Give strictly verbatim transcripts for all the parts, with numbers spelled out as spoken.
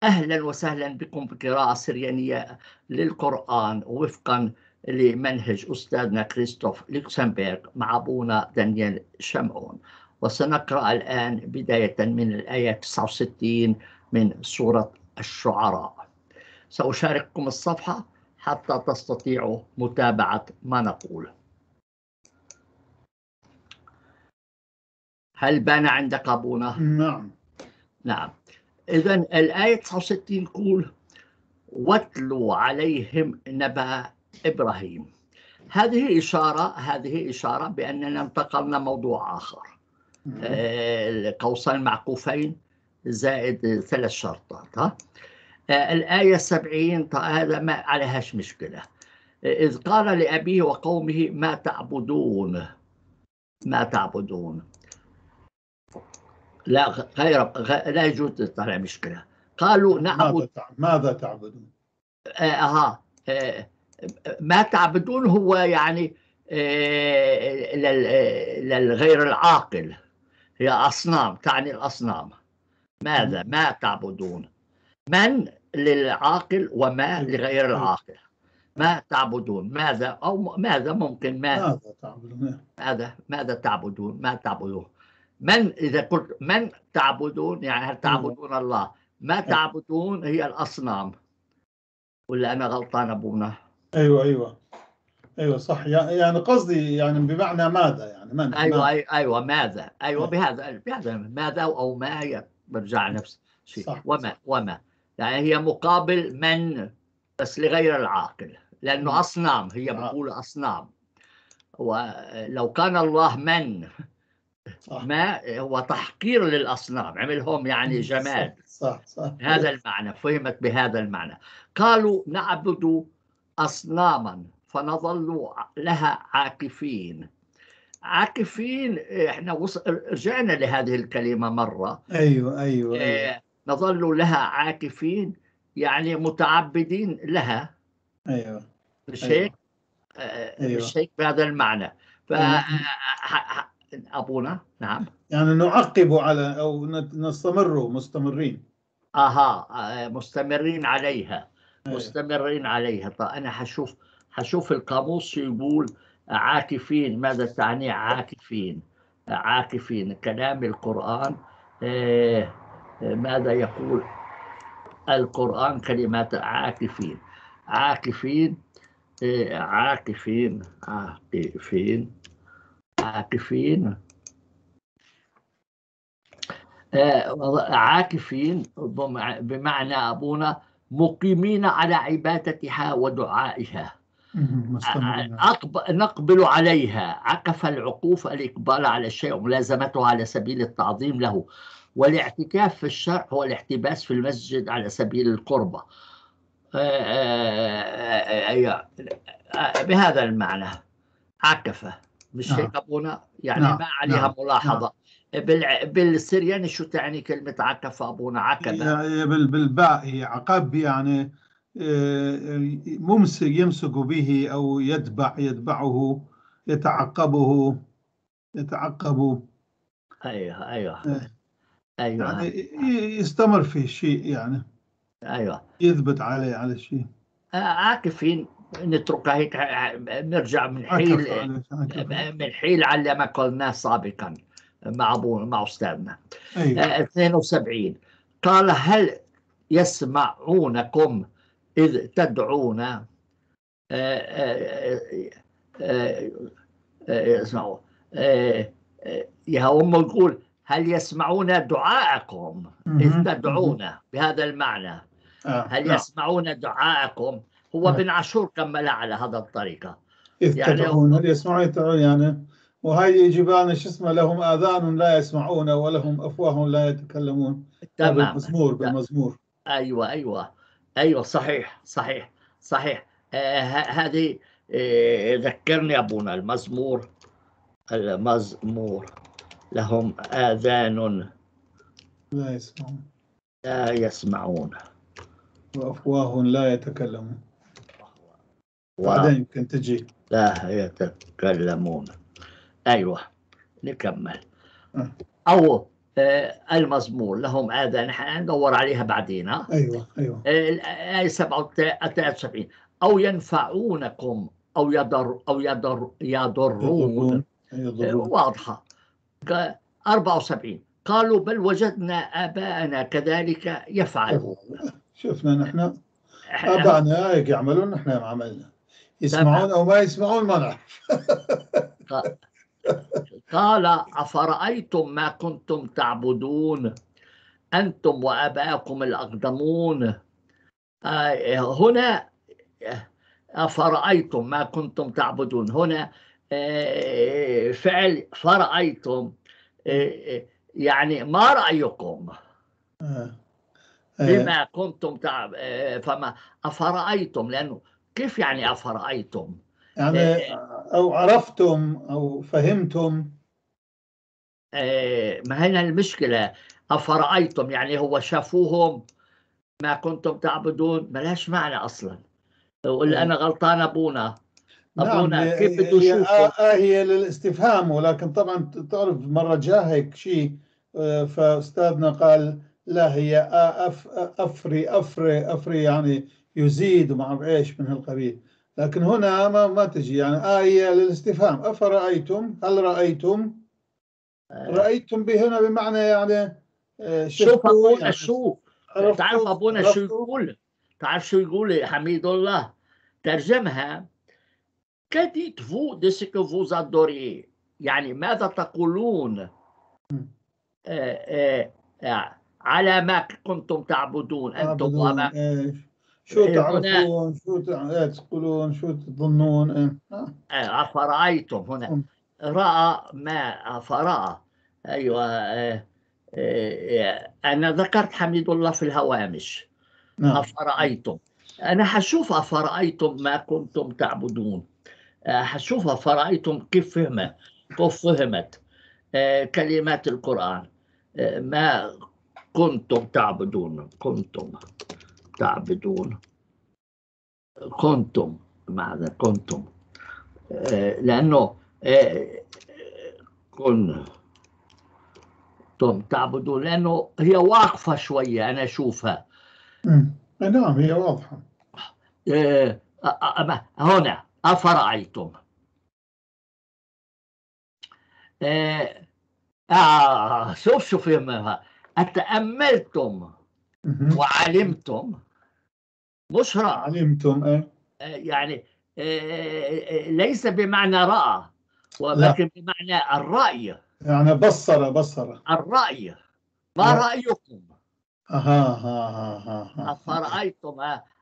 أهلا وسهلا بكم بقراءة سريانية للقرآن وفقا لمنهج أستاذنا كريستوف لوكسمبورغ مع أبونا دانيال شمعون. وسنقرأ الآن بداية من الآية تسعة وستين من سورة الشعراء. سأشارككم الصفحة حتى تستطيعوا متابعة ما نقول. هل بان عندك أبونا؟ نعم نعم. إذن الآية تسعة وستين تقول: واتلوا عليهم نبأ إبراهيم. هذه إشارة هذه إشارة بأننا انتقلنا موضوع آخر، آه قوسين معقوفين زائد ثلاث شرطات. ها آه الآية سبعين هذا ما عليهاش مشكلة. إذ قال لأبيه وقومه ما تعبدون ما تعبدون لا غير لا يوجد على مشكلة. قالوا نعبد ماذا تعبدون؟ آه آه ما تعبدون هو يعني آه للغير العاقل، هي أصنام، تعني الأصنام. ماذا ما تعبدون؟ من للعاقل وما لغير العاقل. ما تعبدون ماذا، أو ماذا ممكن ما ماذا تعبدون ماذا ماذا تعبدون ما تعبدون من. إذا قلت من تعبدون يعني هل تعبدون أيوة. الله. ما تعبدون هي الأصنام. ولا أنا غلطان أبونا؟ أيوة أيوة أيوة صح، يعني قصدي يعني بمعنى ماذا يعني من. أيوة ماذا. أيوة, أيوة ماذا أيوة بهذا بهذا ماذا أو ما هي برجع نفس الشيء. وما صح. وما يعني هي مقابل من بس لغير العاقل، لأنه أصنام، هي بقول أصنام. ولو كان الله من صح. ما هو تحقير للأصنام، عملهم يعني جماد. صح صح, صح. هذا المعنى، فهمت بهذا المعنى. قالوا نعبد أصناما فنظل لها عاكفين. عاكفين، احنا رجعنا لهذه الكلمة مرة. أيوة أيوة, أيوة. اه نظل لها عاكفين يعني متعبدين لها. أيوة مش أيوة. هيك؟ اه أيوة. مش هيك بهذا المعنى. ف أيوة. أبونا نعم يعني نعقب على أو نستمر مستمرين. اها مستمرين عليها. أيوة. مستمرين عليها. طيب انا حشوف حشوف القاموس يقول عاكفين. ماذا تعني عاكفين؟ عاكفين كلام القرآن. آه ماذا يقول القرآن؟ كلمات عاكفين عاكفين آه عاكفين عاكفين عاكفين عاكفين بمعنى أبونا مقيمين على عبادتها ودعائها. نقبل عليها. عكف العقوف الإقبال على الشيء وملازمته على سبيل التعظيم له. والاعتكاف في الشرع هو الاحتباس في المسجد على سبيل القربة. بهذا المعنى عكفة. مش نعم. هيك أبونا؟ يعني نعم. ما عليها نعم. ملاحظة. نعم. بالسرياني شو تعني كلمة عكفة أبونا؟ عكبة بالباء هي عقب، يعني ممسك يمسك به أو يتبع يتبعه يتعقبه يتعقب. أيوه أيوه أيوه يعني يستمر في شيء، يعني أيوه يثبت عليه على شيء. عاكفين نتركها هيك، نرجع من حيل من حيل على ما قلناه سابقا مع ابونا مع استاذنا. أيوة. اثنين وسبعين قال هل يسمعونكم اذ تدعون. اسمعوا يا هم يقول هل يسمعون دعاءكم اذ تدعون بهذا المعنى. هل يسمعون دعاءكم؟ هو بن عاشور كمل على هذا الطريقة. إذ يعني تدعون هل يسمعون يعني، وهي جبال شو اسمه لهم آذان لا يسمعون ولهم أفواه لا يتكلمون. تمام. بالمزمور بالمزمور أيوة أيوة أيوة صحيح صحيح صحيح. آه هذه آه ذكرني أبونا المزمور المزمور لهم آذان لا يسمعون لا يسمعون وأفواه لا يتكلمون. بعدين يمكن تجي لا يتكلمون. أيوة نكمل. أه. أو المزمور لهم آذان، ندور عليها بعدين. ايوه ايوه الآية سبعة وسبعين أو ينفعونكم أو يضر أو يضر يضرون، يضرون. واضحة. أربعة وسبعين قالوا بل وجدنا آباءنا كذلك يفعلون. شفنا نحن آباءنا هيك يعملون، نحن ما عملنا. يسمعون أو ما يسمعون ما نعرف. قال أفرأيتم ما كنتم تعبدون أنتم وآباءكم الأقدمون. هنا أفرأيتم ما كنتم تعبدون، هنا فعل فرأيتم، يعني ما رأيكم بما كنتم تعب فما أفرأيتم، لأنه كيف يعني أفرأيتم؟ يعني أو عرفتم أو فهمتم. ما هنا المشكلة، أفرأيتم يعني هو شافوهم ما كنتم تعبدون، ملاش معنى أصلا. ولا أنا غلطان أبونا؟ أبونا نعم كيف بده يشوفه؟ آه هي للاستفهام، ولكن طبعا تعرف مرة جاء هيك شيء فأستاذنا قال لا هي أف أفري أفري أفري يعني يزيد وما أعرف إيش من هالقبيل، لكن هنا ما ما تجي يعني آه هي للاستفهام. أفرأيتم، هل رأيتم؟ رأيتم به هنا بمعنى يعني شوف أبونا يعني شوف، تعرف أبونا شو يقول؟ تعرف شو يقول حميد الله؟ ترجمها que dites-vous de ce que vous adorez، يعني ماذا تقولون آآ آآ على ما كنتم تعبدون أنتم وآباءكم. إيش شو تعرفون، شو تقولون، شو تظنون. أفرأيتم هنا رأى ما فرأى. أيوة أنا ذكرت حميد الله في الهوامش. نعم. أفرأيتم، أنا حشوف أفرأيتم ما كنتم تعبدون، حشوف أفرأيتم كيف فهمت كيف فهمت كلمات القرآن. ما كنتم تعبدون، كنتم تعبدون كنتم ماذا كنتم، لأنه كنتم تعبدون، لأنه هي واقفة شوية أنا أشوفها. نعم هي واضحة. هنا أفرأيتم، آه شوف شوف فهمها، أتأملتم وعلمتم، مش رأى. علمتم ايه يعني ليس بمعنى رأى، ولكن بمعنى الرأي، يعني بصر بصر الرأي. ما لا. رأيكم؟ اها ها ها ها أفرأيتم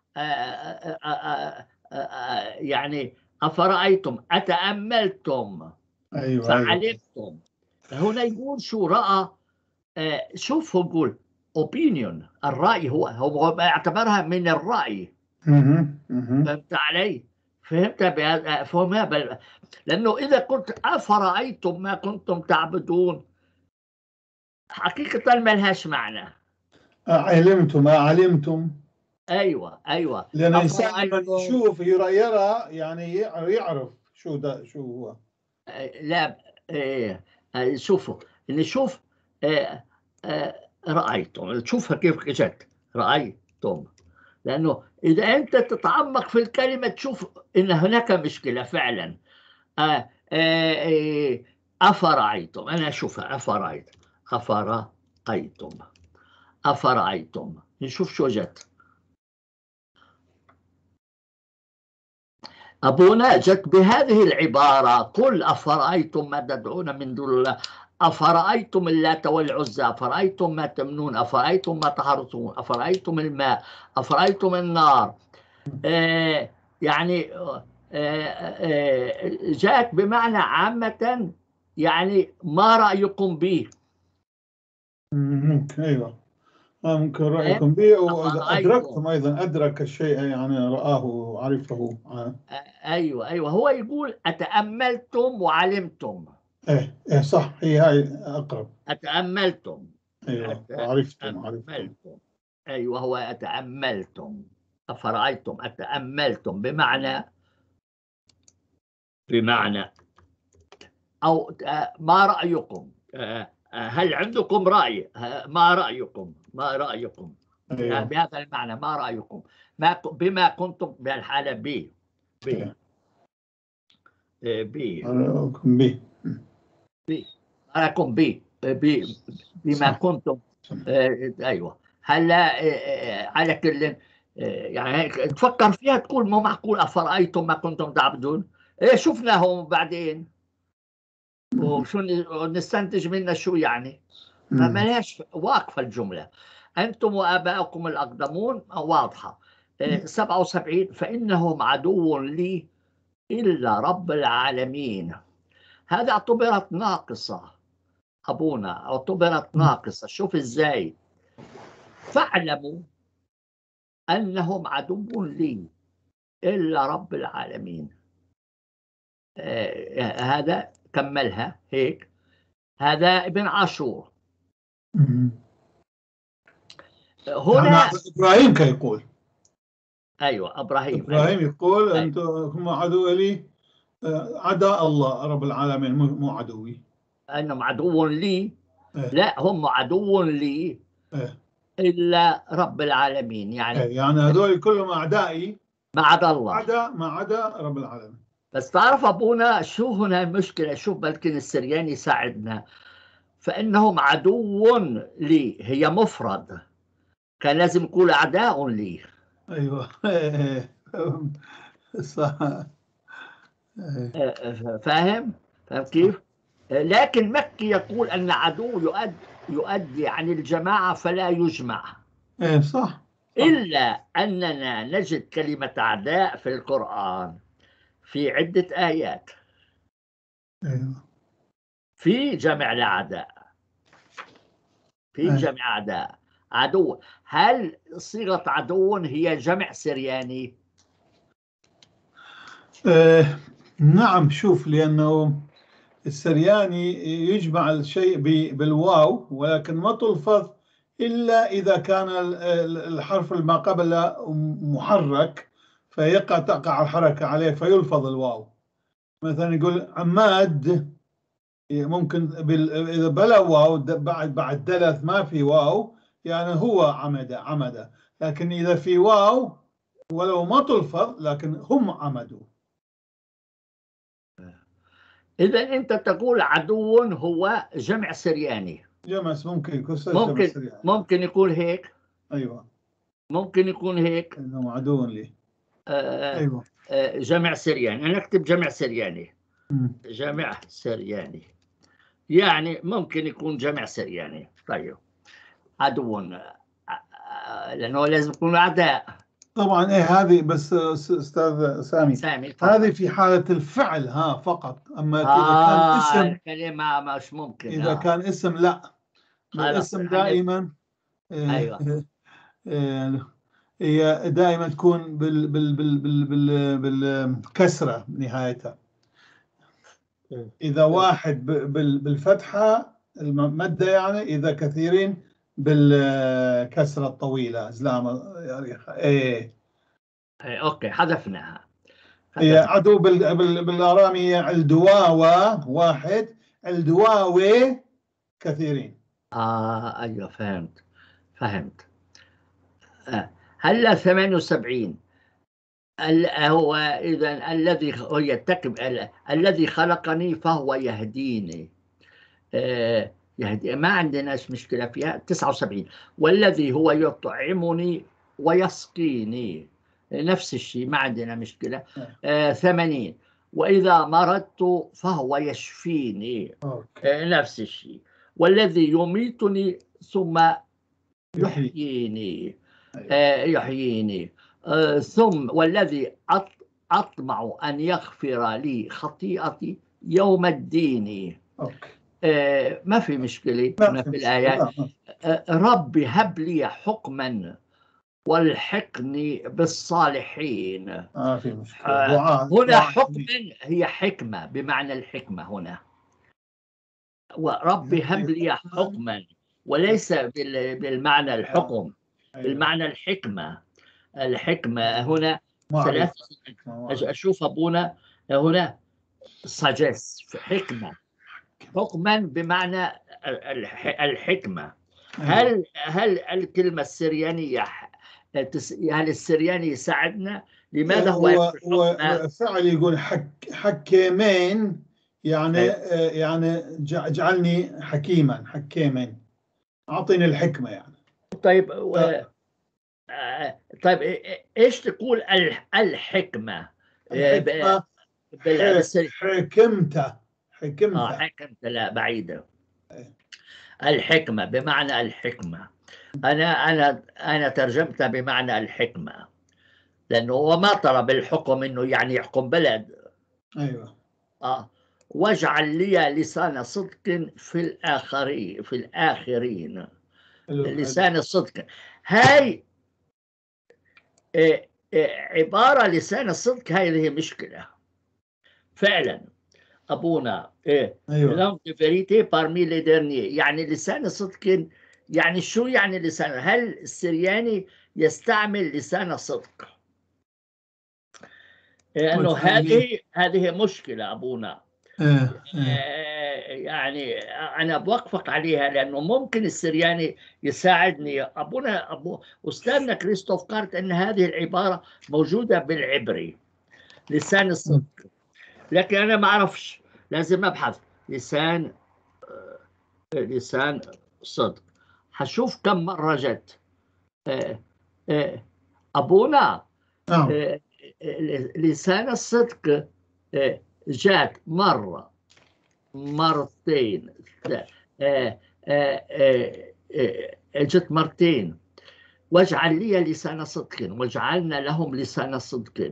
يعني أفرأيتم أتأملتم أيوة فعلمتم. أيوة. هنا يقول شو رأى، شوف هو يقول opinion، الرأي هو هو يعتبرها من الرأي. فهمت علي؟ فهمت بهذا فهمها بل... لأنه إذا قلت أفرأيتم ما كنتم تعبدون حقيقة ما لهاش معنى. علمتم علمتم أيوة أيوة، لأن الإنسان لما يشوف يرى يرى يعني يعرف شو ده شو هو. لا إيه شوفوا نشوف إيه إيه رأيتم، تشوفها كيف جت رأيتم، لأنه إذا أنت تتعمق في الكلمة تشوف إن هناك مشكلة فعلا. آه آه أفرأيتم، أنا أشوفها أفرأيت أفرأيتم أفرأيتم نشوف شو جت. أبونا جت بهذه العبارة قل أفرأيتم ما تدعون من دون الله أفرأيتم اللات والعزى أفرأيتم ما تمنون أفرأيتم ما تحرثون أفرأيتم الماء أفرأيتم النار. آه يعني آه آه جاءت بمعنى عامة، يعني ما رأيكم به. ممكن أيوة ممكن رأيكم به، وأدركتم أيضا أدرك الشيء يعني رآه وعرفه. أيوة أيوة هو يقول أتأملتم وعلمتم. إيه إيه صح، هي هاي أقرب. أتأملتم أيوة عرفتم عرفتم. أيوة هو أتأملتم أفرأيتم أتأملتم بمعنى بمعنى أو ما رأيكم هل عندكم رأي؟ ما رأيكم؟ ما رأيكم؟ أيوه. بهذا المعنى ما رأيكم؟ ما بما كنتم بهالحالة ب ب ب رأيكم ب ب رأيكم ب ب بما صح. كنتم. آه أيوه. هلا آه على كل آه يعني هيك تفكر فيها تقول مو معقول أفرأيتم ما كنتم تعبدون. إيه شفناهم بعدين وشو نستنتج منها شو يعني؟ فما لهاش واقفة الجملة. أنتم وآباؤكم الأقدمون واضحة. سبعة وسبعين فإنهم عدو لي إلا رب العالمين. هذا اعتبرت ناقصة أبونا، اعتبرت ناقصة. شوف إزاي. فاعلموا أنهم عدو لي إلا رب العالمين. آه هذا كملها هيك. هذا ابن عاشور. هنا إبراهيم كان يقول. أيوة إبراهيم. إبراهيم أيوة. يقول أيوة. أنتم هم عدو لي، عدا الله رب العالمين، مو عدوي. أنهم عدو لي. إيه. لا هم عدو لي إيه. إلا رب العالمين. يعني إيه. يعني هذول كلهم أعدائي ما عدا الله، عدا ما عدا رب العالمين. بس تعرف أبونا شو هنا المشكلة؟ شوف بلكن السريان يساعدنا. فإنهم عدو لي هي مفرد، كان لازم يقول أعداء لي. أيوة. صح. فاهم؟ فاهم كيف؟ لكن مكي يقول أن عدو يؤدي, يؤدي عن الجماعة فلا يجمع. إيه صح. إلا أننا نجد كلمة أعداء في القرآن في عدة آيات. أيوة. في جمع الأعداء، في أيه. جمع أعداء عدو. هل صيغة عدو هي جمع سرياني؟ آه نعم. شوف، لأنه السرياني يجمع الشيء بالواو، ولكن ما تلفظ إلا إذا كان الحرف اللي ما قبله محرك، فيقع تقع الحركة عليه فيلفظ الواو. مثلا يقول عماد، ممكن إذا بلا واو بعد بعد دلث ما في واو، يعني هو عمد عمد. لكن إذا في واو ولو ما تلفظ لكن هم عمدوا. إذا أنت تقول عدو هو جمع سرياني. جمع ممكن يكون ممكن سرياني. ممكن يكون هيك. أيوة. ممكن يكون هيك. إنهم عدو لي. آه أيوة. آه جمع سرياني. أنا أكتب جمع سرياني. م. جمع سرياني يعني ممكن يكون جمع سرياني. طيب عدو لأنه لازم يكون أعداء. طبعا. إيه هذه بس أستاذ سامي, سامي هذه في حالة الفعل ها فقط. أما آه إذا كان اسم، الكلمة مش ممكن. إذا آه. كان اسم لا. خلاص الاسم دائما أيوة. هي دائما تكون بال بال بال بال بال بالكسرة نهايتها. إذا واحد بالفتحة المادة يعني، إذا كثيرين بالكسرة الطويلة زلامة. إيه. أوكي حذفناها. هي عدو بال بال بالآرامية الدواوة واحد، الدواوي كثيرين. آه أيوة فهمت فهمت. آه. هلا ثمانية وسبعين هو إذا الذي هو يتكب الذي خلقني فهو يهديني. آه يهدي ما عندناش مشكلة فيها. تسعة وسبعين والذي هو يطعمني ويسقيني، نفس الشيء ما عندنا مشكلة. آه ثمانين وإذا مرضت فهو يشفيني. آه نفس الشيء. والذي يميتني ثم يحييني. آه يحييني. آه ثم والذي أطمع أن يغفر لي خطيئتي يوم الدين. أوكي. آه ما في مشكلة هنا في الآيات. آه ربي هب لي حكما والحقني بالصالحين. آه في مشكلة. آه دعاء. هنا دعاء حكما هي حكمة بمعنى الحكمة هنا. وربي هب لي حكما وليس بالمعنى الحكم، بالمعنى الحكمة. الحكمة هنا ثلاثة. أشوف أبونا هنا سجس حكمة. حكما بمعنى الحكمة. هل هل الكلمة السريانية هل السرياني يساعدنا؟ لماذا هو هو فعل يقول حك حكيمين يعني أيوة. يعني جعلني حكيما، حكيمين أعطيني الحكمة يعني. طيب و... آه... طيب إيش تقول الحكمة؟ الحكمة بالسري... حكمته حكمته آه حكمته لا بعيدة. الحكمة بمعنى الحكمة، أنا أنا أنا ترجمتها بمعنى الحكمة، لأنه هو ما طلب الحكم إنه يعني يحكم بلد. أيوة. آه واجعل لي لسان صدق في الآخرين في الآخرين لسان الصدق. هاي إيه إيه عبارة لسان الصدق، هذه مشكلة فعلا أبونا. إيه أيوة. يعني لسان صدق، يعني شو يعني لسان؟ هل السرياني يستعمل لسان صدق؟ لأنه هذه هذه مشكلة أبونا. إيه. يعني أنا بوقفك عليها، لأنه ممكن السرياني يساعدني. أبونا أبو أستاذنا كريستوف قالت أن هذه العبارة موجودة بالعبري لسان الصدق، لكن أنا ما أعرفش، لازم أبحث لسان لسان صدق. حشوف كم مرة جت أبونا. لسان الصدق جات مرة مرتين جت مرتين. واجعل لي لسان صدق وجعلنا لهم لسان صدق.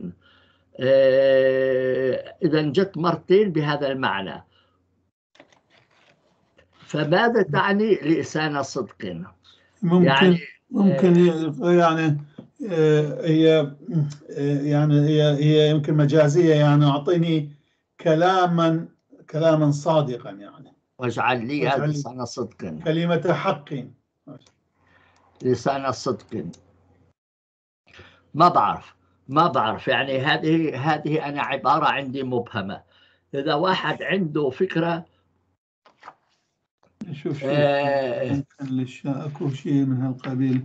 إذا جت مرتين بهذا المعنى، فماذا تعني لسان صدق؟ ممكن يعني ممكن يعني هي يعني هي هي يمكن مجازية، يعني أعطيني كلاما كلاما صادقا يعني. واجعل لي لسان صدق، كلمة حق، لسان صدق. ما بعرف ما بعرف يعني هذه هذه أنا عبارة عندي مبهمة. إذا واحد عنده فكرة شوف شوف ممكن للشاء أكو شيء من هالقبيل.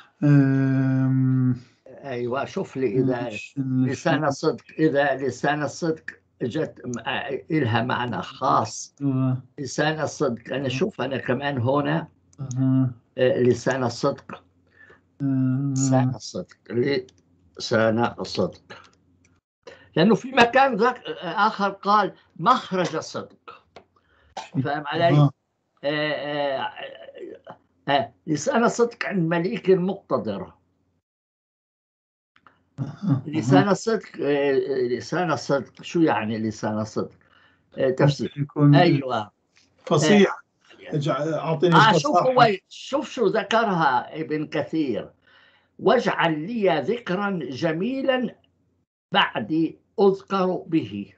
أيوة شوف لي إذا لسان الصدق، إذا لسان الصدق جت إلها معنى خاص. لسان الصدق أنا شوف أنا كمان هنا لسان الصدق، لسان الصدق لسان الصدق، لأنه في مكان ذاك آخر قال مخرج الصدق. فاهم علي؟ آه آه آه لسان الصدق عند مليك مقتدر. لسان الصدق آه لسان الصدق شو يعني لسان الصدق؟ آه تفسير أيوة فصيح. أعطيني آه شوف هو شوف شو ذكرها ابن كثير. واجعل لي ذكرا جميلا بعدي أذكر به.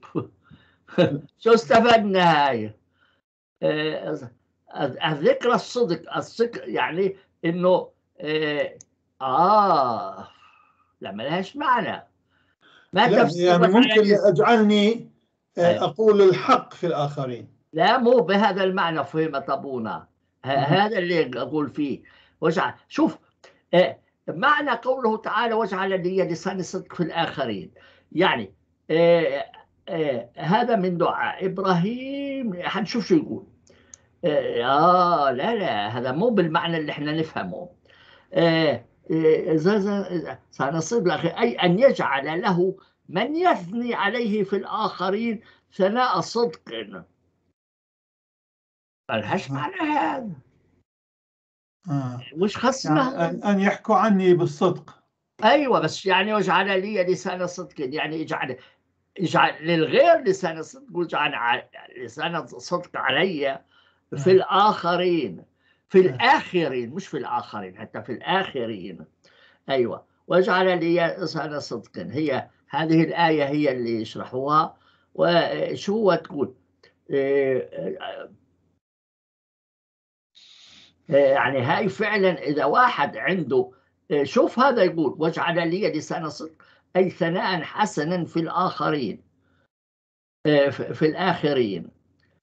شو استفدنا هاي؟ آه الذكر الصدق الصدق يعني إنه آه, آه لا ما لهاش معنى. ما لا يعني ممكن أجعلني أقول الحق في الآخرين. لا مو بهذا المعنى فهمت أبونا. هذا اللي أقول فيه. واجعل شوف آه معنى قوله تعالى واجعل لي لسان صدق في الآخرين، يعني آه آه هذا من دعاء إبراهيم. حنشوف شو يقول. آه لا لا هذا مو بالمعنى اللي احنا نفهمه. آه آه سنصيب الأخير أي أن يجعل له من يثني عليه في الآخرين ثناء صدق. ملهاش معنى هذا. آه. مش خصنا يعني أن يحكوا عني بالصدق. أيوة بس يعني واجعل لي لسان صدق، يعني اجعل اجعل للغير لسان صدق واجعل لسان صدق علي في الآخرين، في الآخرين مش في الآخرين، حتى في الآخرين. أيوة واجعل لي لسان صدق. هي هذه الآية هي اللي يشرحوها. وشو هو تقول يعني هاي فعلا إذا واحد عنده شوف هذا يقول واجعل لي لسان صدق أي ثناء حسنا في الآخرين في الآخرين.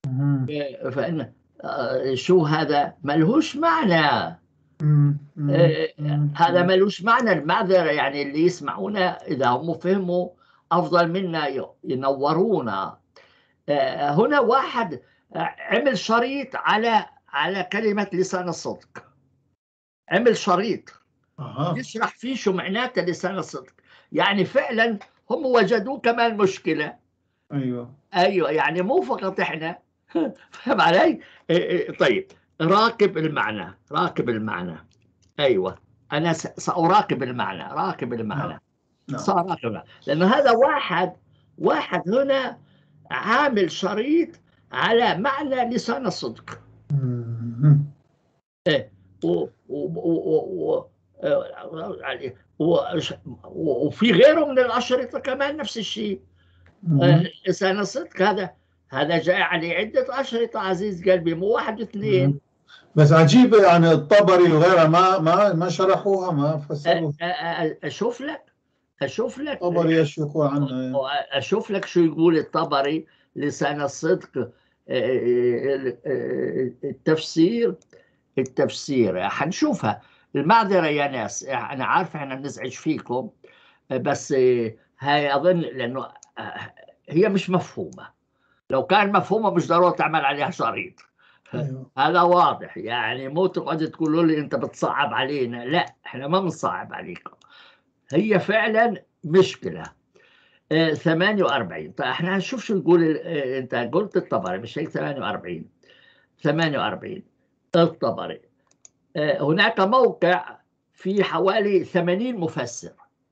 مم. فإن آه، شو هذا ملهوش معنى. مم. مم. آه، مم. هذا ملوش معنى. المعذرة يعني اللي يسمعونا إذا هم فهموا أفضل منا ي- ينورونا. آه، هنا واحد آه، عمل شريط على على كلمة لسان الصدق. عمل شريط أها. يشرح فيه شو معناته لسان الصدق. يعني فعلا هم وجدوه كمان مشكلة. أيوه. أيوة، يعني مو فقط إحنا. فهم علي؟ إيه إيه، طيب، راكب المعنى، راكب المعنى. أيوة، أنا س- سأراقب المعنى، راكب نعم. المعنى، نعم. سأراقب المعنى. لأن هذا واحد واحد هنا عامل شريط على معنى لسان الصدق. مم. إيه، و و و و آه، يعني و- وفي غيره من الأشرطة كمان نفس الشيء. آه، مم. لسان الصدق هذا هذا جاء عليه عدة أشرطة عزيز قلبي، مو واحد مم. واثنين. بس عجيبة، يعني الطبري وغيرها ما ما ما شرحوها، ما أ- فسروها. أ- أ- أشوف لك أشوف لك الطبري ايش يقول عنها؟ أشوف لك شو يقول الطبري لسان الصدق. آه، آه، آه، التفسير التفسير حنشوفها. المعذرة يا ناس، أنا عارف إحنا بنزعج فيكم، بس آه، هاي أظن لأنه آه، هي مش مفهومة. لو كان مفهومة مش ضروري تعمل عليها شريط. ايوه. هذا واضح. يعني مو تقعد تقولوا لي أنت بتصعب علينا، لا، إحنا ما بنصعب عليكم. هي فعلا مشكلة. آه، ثمانية وأربعين. طيب احنا هنشوف شو نقول. آه، انت قلت الطبري مش هيك؟ ثمانية وأربعين ثمانية وأربعين الطبري. آه، هناك موقع في حوالي ثمانين مفسر.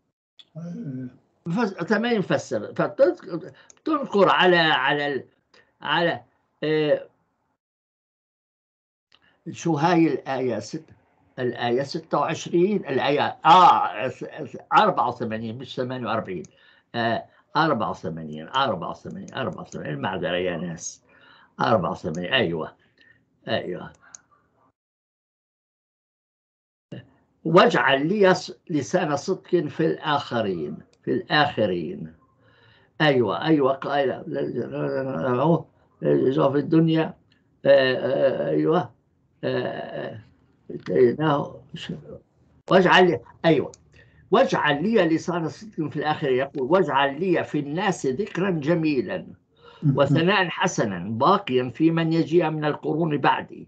ثمانين مفسر، فتنقر على على ال- على آه، شو هاي الآية ست الآية ستة وعشرين، الآية آه أربعة وثمانين مش ثمانية وأربعين. آه أربعة وثمانين أربعة وثمانين أربعة وثمانين، المعذرة يا ناس. أربعة وثمانين. أيوة أيوة. واجعل لي لسان صدق في الآخرين في الآخرين. أيوة أيوة قائلة في الدنيا. آه، آه، أيوة. آه، آه، واجعل لي أيوة واجعل لي لسان صدق في الآخر. يقول واجعل لي في الناس ذكرا جميلا وثناء حسنا باقيا في من يجيء من القرون بعدي.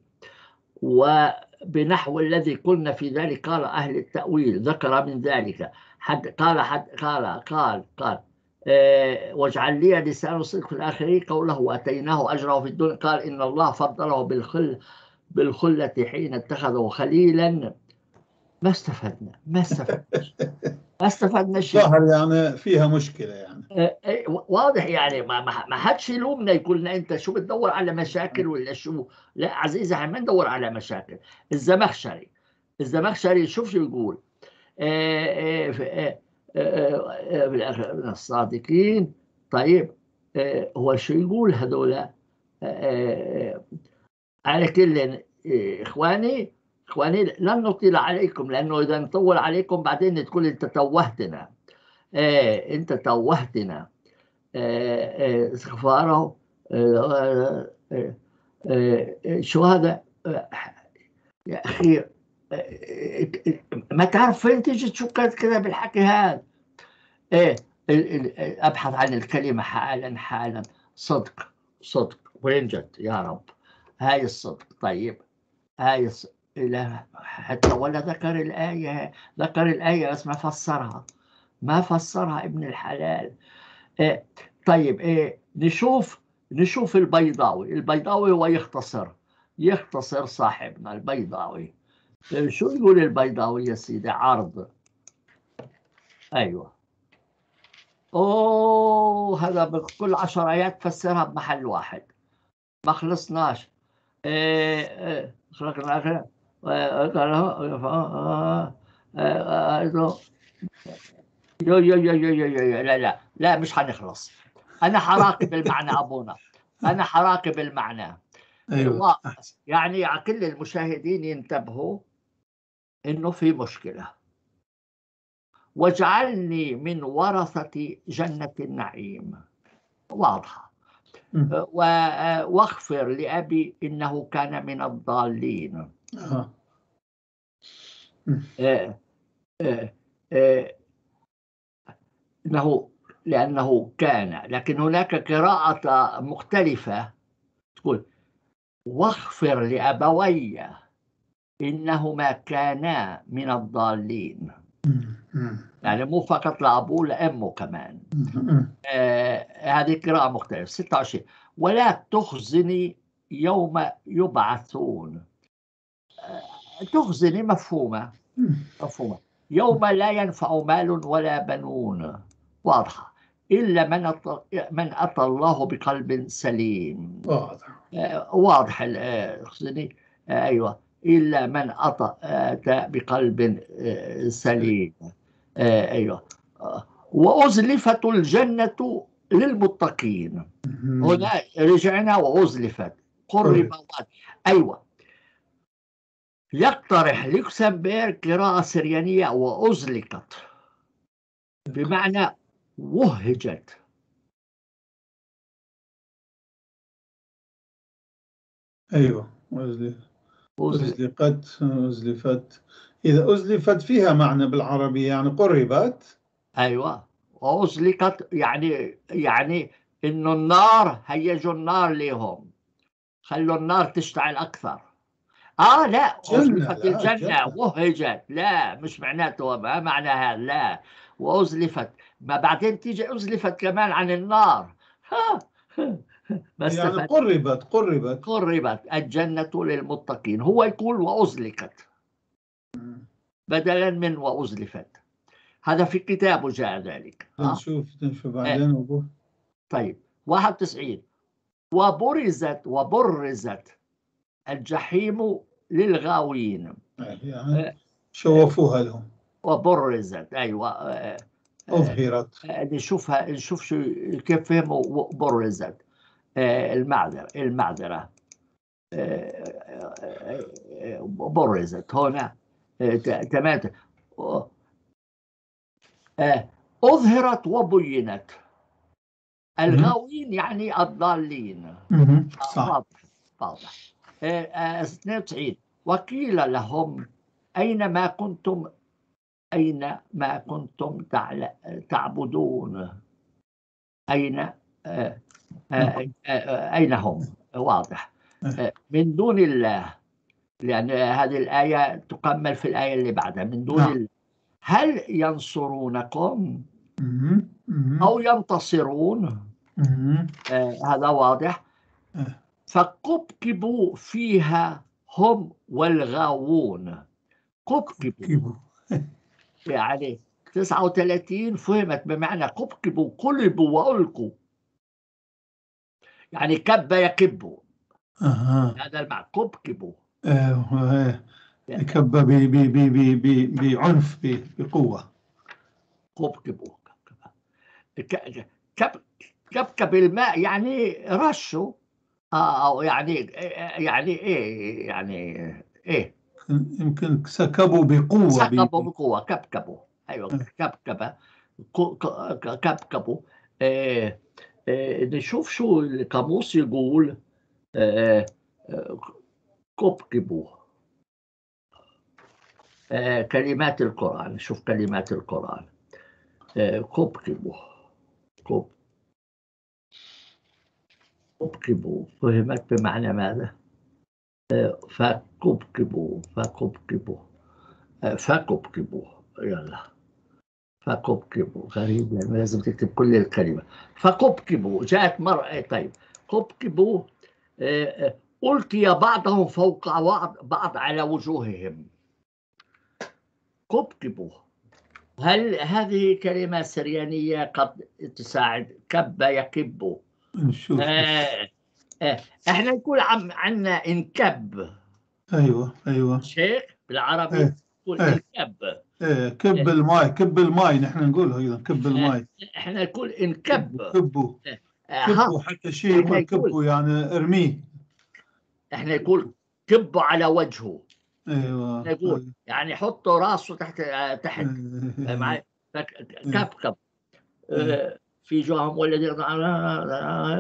وبنحو الذي قلنا في ذلك قال أهل التأويل، ذكر من ذلك حد قال حد قال قال قال آه واجعل لي لسان صدق في الآخرين قوله وأتيناه أجره في الدنيا. قال إن الله فضله بالخل بالخلة حين اتخذه خليلا. ما استفدنا ما استفدنا ما استفدنا شيء. ظهر يعني فيها مشكلة يعني. آه، آه، واضح يعني. ما ما ما حدش يلومنا يقول لنا انت شو بتدور على مشاكل ولا شو. لا عزيزي، احنا ما ندور على مشاكل. الزمخشري الزمخشري شوف شو يقول. آه، آه، آه، آه، آه، في الآخر من الصادقين. طيب، آه، هو شو يقول هذول؟ آه، آه، على كل آه، اخواني اخواني لن نطيل عليكم، لانه اذا نطول عليكم بعدين تقول انت توهتنا. آه، انت توهتنا. آه، آه، استغفاره. آه، آه، آه، شو هذا؟ آه، يا أخي، آه، ما تعرف فين تيجي تشكت كذا بالحكي هذا. إيه، ال- ال- أبحث عن الكلمة حالا حالا. صدق صدق وين جت يا رب؟ هاي الصدق. طيب، هاي الصدق. لا، حتى ولا ذكر الآية. ذكر الآية بس ما فسرها. ما فسرها ابن الحلال. إيه. طيب، إيه، نشوف نشوف البيضاوي. البيضاوي هو يختصر يختصر صاحبنا البيضاوي. إيه، شو يقول البيضاوي يا سيدي؟ عرض. أيوة. أوه، هذا بكل عشر آيات فسرها بمحل واحد. ما خلصناش. إيه إيه خلقنا آخر. يو يو يو يو يو يو لا لا لا، مش حنخلص. أنا حراقب المعنى أبونا. أنا حراقب المعنى. ايوه. و يعني كل المشاهدين ينتبهوا إنه في مشكلة. واجعلني من ورثة جنة النعيم. واضحة. واغفر لأبي إنه كان من الضالين. آه. آه آه آه إنه لأنه كان، لكن هناك قراءة مختلفة تقول واغفر لأبوي إنهما كانا من الضالين، يعني مو فقط لأبوه لأمه كمان. آه هذه قراءة مختلفة. ستة وعشرين ولا تخزني يوم يبعثون. آه تخزني مفهومة مفهومة يوم لا ينفع مال ولا بنون، واضحة، إلا من أطى من أتى الله بقلب سليم. واضح. آه واضح. تخزني آه أيوة، إلا من أتى آه بقلب آه سليم. آه أيوة. آه وأزلفت الجنة للمتقين. هنا رجعنا وأزلفت قرب. أيوة. يقترح لوكسمبورغ قراءة سريانية وأزلقت بمعنى وهجت. أيوة. أزلقت أزلفت. إذا أزلفت فيها معنى بالعربي يعني قربت. أيوة. وأزلقت يعني يعني إنه النار، هيجوا النار لهم، خلوا النار تشتعل أكثر. آه لا، أزلفت الجنة وهجت، لا مش معناته، ما معنى هذا، لا. وأزلفت، ما بعدين تيجي أزلفت كمان عن النار. ها بس يعني قربت قربت قربت الجنة للمتقين. هو يقول وأزلقت بدلا من وأزلفت. هذا في كتابه جاء ذلك. نشوف نشوف بعدين. آه. طيب واحد وتسعين وبرزت وبرزت الجحيم للغاوين. يعني شوفوها لهم. وبرزت أيوة. أظهرت. نشوفها نشوف شو كيف فهموا برزت. المعذرة المعذرة برزت هنا تمام. أظهرت وبينت. الغاوين يعني الضالين. صح. واضح. اثنين وتسعين وقيل لهم أين ما كنتم أين ما كنتم تعبدون. أين أين هم. واضح. من دون الله، لأن هذه الآية تكمل في الآية اللي بعدها. من دون الله هل ينصرونكم أو ينتصرون. آه هذا واضح. فكبكبوا فيها هم والغاوون. كبكبوا يعني تسعة وثلاثين فهمت بمعنى كبكبوا، قلبوا وألقوا، يعني كب يكبوا. أه. هذا المعنى كبكبوا. آه. كب بعنف بقوة. كبكبوا كب كبكب الماء يعني رشوا. أو يعني يعني إيه يعني إيه يمكن سكبوا بقوة. سكبوا بقوة. كبكبوا. أيوة. كبكبة كبكبوا. آه آه نشوف شو القاموس يقول. آه آه كبكبوا. آه كلمات القرآن. نشوف كلمات القرآن. آه كبكبوا كب كبكبوا فهمت بمعنى ماذا؟ آه فكبكبوا فكبكبوا آه فكبكبوا. يلا فكبكبوا. غريب يعني لازم تكتب كل الكلمة. فكبكبوا جاءت مرة. طيب كبكبوا ألقي بعضهم فوق بعض على وجوههم. كبكبوا. هل هذه كلمة سريانية قد تساعد؟ كب يكب. نشوف. آه آه احنا نقول عم عنا انكب. ايوه ايوه شيخ بالعربي نقول ايه. انكب. ايه كب الماء كب الماء نحن نقولها ايضا كب الماء. احنا نقول انكب. كبوا كبوا حتى شيء يقول كبوا يعني ارميه. احنا نقول كبوا على وجهه. ايوه نقول يعني حطوا راسه تحت تحت معي. كبكب في جوعهم والذين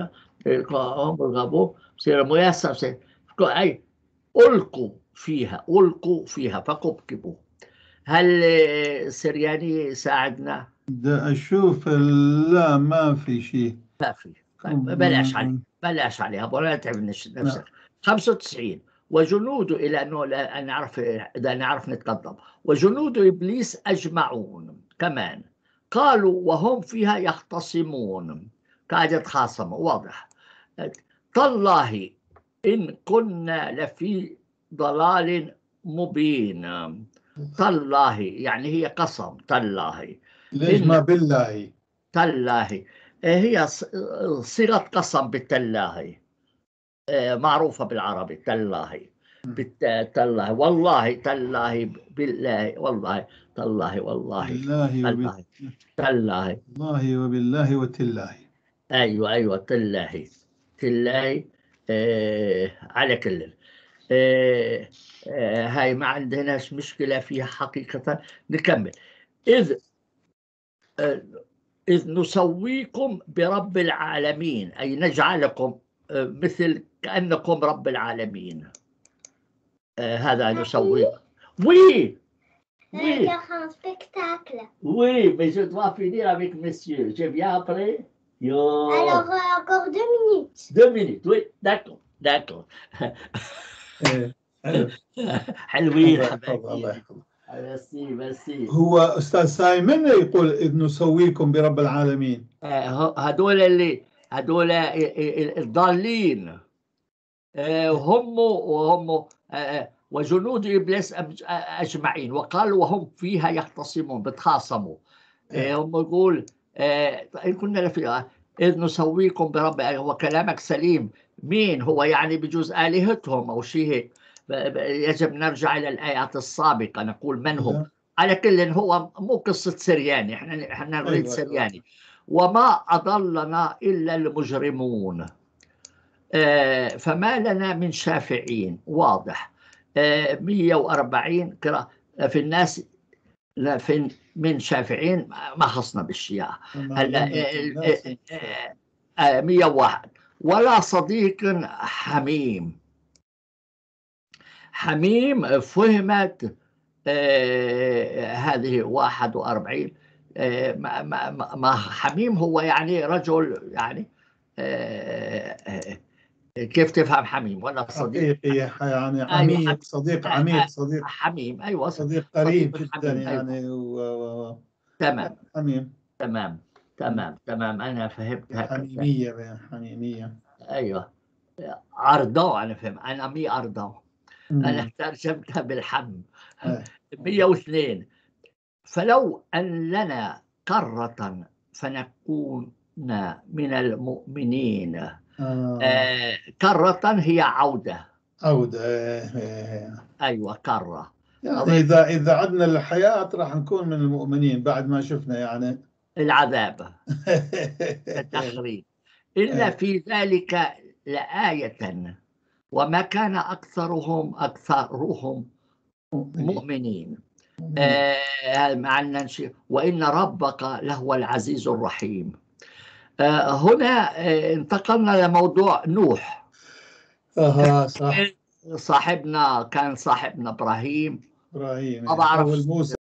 هم الغابوا بصير ميسر بصير أي ألقوا فيها ألقوا فيها فكبكبوا. هل السرياني ساعدنا؟ بدي أشوف. لا ما في شيء. ما في. طيب بلاش عليه بلاش عليها ولا تعب نفسك. خمسة وتسعين وجنود إلى أنه لا نعرف إذا نعرف نتقدم. وجنود إبليس أجمعون كمان قالوا وهم فيها يختصمون، قاعد يتخاصموا واضح. تالله إن كنا لفي ضلال مبين. تالله يعني هي قسم. تالله ليش ما بالله؟ تالله هي صيغة قسم بالتالله، معروفة بالعربي. تالله بالتالله والله تالله بالله والله تالله والله بالله تالله والله وبالله وتالله. أيوة أيوة تالله تالله. آه على كل آه آه هاي ما عندناش مشكلة فيها حقيقة. نكمل. إذ آه إذ نسويكم برب العالمين، أي نجعلكم مثل كأنكم رب العالمين. آه هذا نسويكم. Oui, oui. un spectacle. Oui, mais je dois finir avec monsieur. Je viens après. Yo. Alors, euh, encore deux minutes. Deux minutes, oui, d'accord, d'accord. حلوين حبايبي. الله يحفظك. ميرسي ميرسي. هو أستاذ سايمن يقول إذ نسويكم برب العالمين. هدول اللي هدول الضالين هم وهم وجنود إبليس أجمعين وقالوا وهم فيها يختصمون بتخاصموا. هم يقول إن كنا فيها إذ نسويكم برب. هو كلامك سليم. مين هو يعني بجوز آلهتهم أو شيء هيك. يجب نرجع إلى الآيات السابقة نقول من هم. على كل هو مو قصة سرياني. احنا احنا نريد أيوة سرياني. أيوة. وما أضلنا إلا المجرمون. آه فما لنا من شافعين. واضح. آه مئة وأربعين قراءة في الناس لا في من شافعين ما خصنا بالشيعة. هلا آه مئة وواحد ولا صديق حميم. حميم فهمت آه هذه واحد وأربعين. آه ما, ما, ما حميم هو يعني رجل يعني آه آه كيف تفهم حميم ولا صديق؟ حقيقي يعني عميق. أيوة. صديق عميق. صديق حميم. أيوة صديق قريب جدا حميم. يعني. أيوة. و... و... تمام حميم. تمام تمام تمام. أنا فهمت هكذا. حميمية حميمية. أيوة أرضو. أنا فهم. أنا مي أرضو. أنا ترجمتها بالحم. مئة واثنين فلو أن لنا قرة فنكون من المؤمنين. آه. آه كرة هي عودة. عودة. أيوة كرة يعني إذا إذا عدنا للحياة راح نكون من المؤمنين بعد ما شفنا يعني العذاب التخريب. إلا في ذلك لآية وما كان أكثرهم أكثرهم مؤمنين. آه معنا وإن ربك لهو العزيز الرحيم. آه هنا آه انتقلنا لموضوع نوح. آه صح. صاحبنا كان صاحبنا إبراهيم. إبراهيم ما بعرف موسى.